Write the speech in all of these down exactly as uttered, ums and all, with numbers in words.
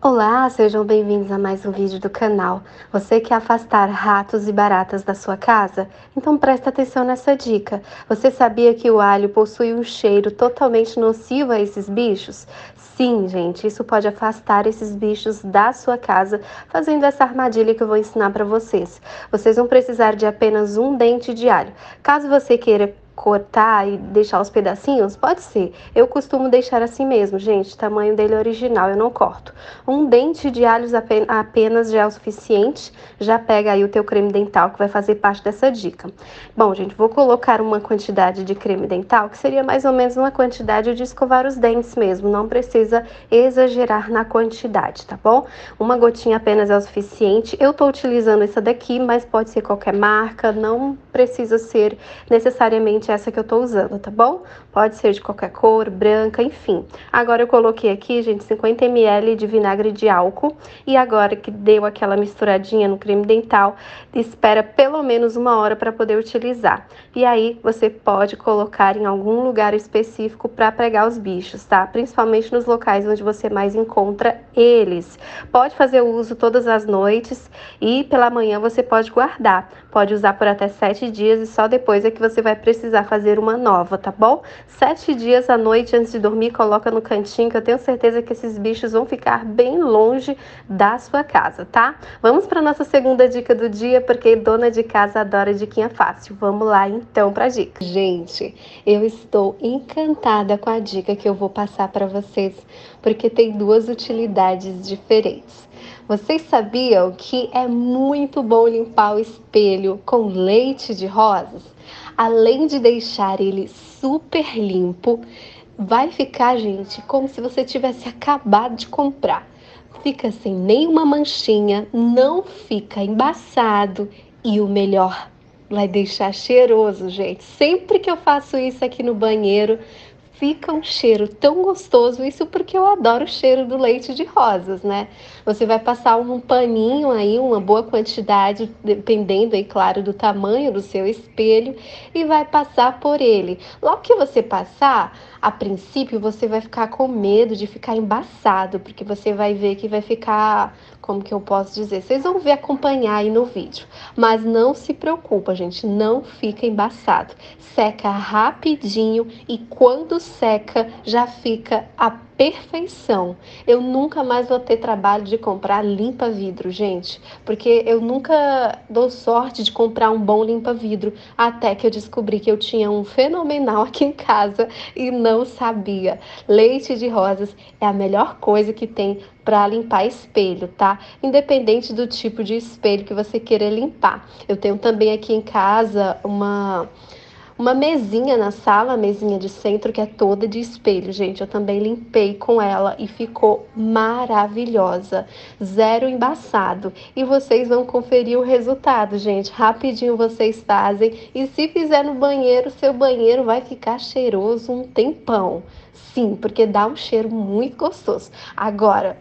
Olá, sejam bem-vindos a mais um vídeo do canal. Você quer afastar ratos e baratas da sua casa? Então presta atenção nessa dica. Você sabia que o alho possui um cheiro totalmente nocivo a esses bichos? Sim, gente, isso pode afastar esses bichos da sua casa, fazendo essa armadilha que eu vou ensinar para vocês. Vocês vão precisar de apenas um dente de alho. Caso você queira cortar e deixar os pedacinhos, pode ser. Eu costumo deixar assim mesmo, gente, tamanho dele original, eu não corto. Um dente de alhos apenas já é o suficiente, já pega aí o teu creme dental que vai fazer parte dessa dica. Bom, gente, vou colocar uma quantidade de creme dental que seria mais ou menos uma quantidade de escovar os dentes mesmo, não precisa exagerar na quantidade, tá bom? Uma gotinha apenas é o suficiente. Eu tô utilizando essa daqui, mas pode ser qualquer marca, não precisa ser necessariamente essa que eu tô usando, tá bom? Pode ser de qualquer cor, branca, enfim. Agora eu coloquei aqui, gente, cinquenta mililitros de vinagre de álcool e agora que deu aquela misturadinha no creme dental, espera pelo menos uma hora para poder utilizar. E aí você pode colocar em algum lugar específico para pregar os bichos, tá? Principalmente nos locais onde você mais encontra eles. Pode fazer o uso todas as noites e pela manhã você pode guardar. Pode usar por até sete dias e só depois é que você vai precisar fazer uma nova, tá bom? Sete dias à noite antes de dormir, coloca no cantinho que eu tenho certeza que esses bichos vão ficar bem longe da sua casa, tá? Vamos para nossa segunda dica do dia, porque dona de casa adora diquinha fácil. Vamos lá então para a dica. Gente, eu estou encantada com a dica que eu vou passar para vocês, porque tem duas utilidades diferentes. Vocês sabiam que é muito bom limpar o espelho com leite de rosas? Além de deixar ele super limpo, vai ficar, gente, como se você tivesse acabado de comprar. Fica sem nenhuma manchinha, não fica embaçado e o melhor, vai deixar cheiroso, gente. Sempre que eu faço isso aqui no banheiro, fica um cheiro tão gostoso, isso porque eu adoro o cheiro do leite de rosas, né? Você vai passar um paninho aí, uma boa quantidade, dependendo aí, claro, do tamanho do seu espelho, e vai passar por ele. Logo que você passar, a princípio você vai ficar com medo de ficar embaçado, porque você vai ver que vai ficar, como que eu posso dizer? Vocês vão ver acompanhar aí no vídeo. Mas não se preocupa, gente, não fica embaçado. Seca rapidinho e quando seca já fica a perfeição. Eu nunca mais vou ter trabalho de comprar limpa-vidro, gente, porque eu nunca dou sorte de comprar um bom limpa-vidro, até que eu descobri que eu tinha um fenomenal aqui em casa e não sabia. Leite de rosas é a melhor coisa que tem para limpar espelho, tá? Independente do tipo de espelho que você queira limpar. Eu tenho também aqui em casa uma uma mesinha na sala, a mesinha de centro, que é toda de espelho, gente. Eu também limpei com ela e ficou maravilhosa. Zero embaçado. E vocês vão conferir o resultado, gente. Rapidinho vocês fazem. E se fizer no banheiro, seu banheiro vai ficar cheiroso um tempão. Sim, porque dá um cheiro muito gostoso. Agora,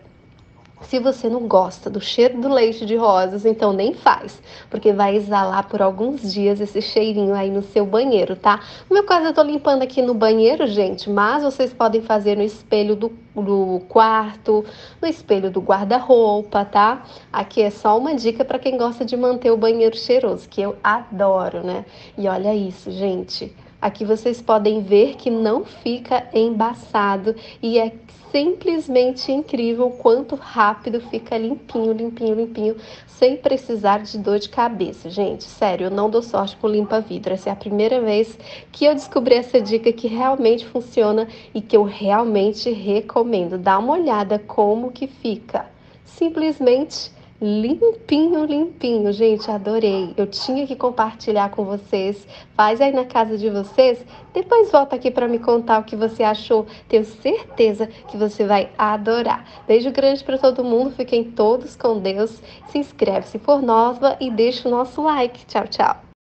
se você não gosta do cheiro do leite de rosas, então nem faz, porque vai exalar por alguns dias esse cheirinho aí no seu banheiro, tá? No meu caso, eu tô limpando aqui no banheiro, gente, mas vocês podem fazer no espelho do, do quarto, no espelho do guarda-roupa, tá? Aqui é só uma dica para quem gosta de manter o banheiro cheiroso, que eu adoro, né? E olha isso, gente. Aqui vocês podem ver que não fica embaçado e é simplesmente incrível o quanto rápido fica limpinho, limpinho, limpinho, sem precisar de dor de cabeça. Gente, sério, eu não dou sorte com limpa-vidro. Essa é a primeira vez que eu descobri essa dica que realmente funciona e que eu realmente recomendo. Dá uma olhada como que fica. Simplesmente limpinho, limpinho, gente, adorei. Eu tinha que compartilhar com vocês. Faz aí na casa de vocês. Depois volta aqui para me contar o que você achou. Tenho certeza que você vai adorar. Beijo grande para todo mundo. Fiquem todos com Deus. Se inscreve se for nova e deixa o nosso like. Tchau, tchau.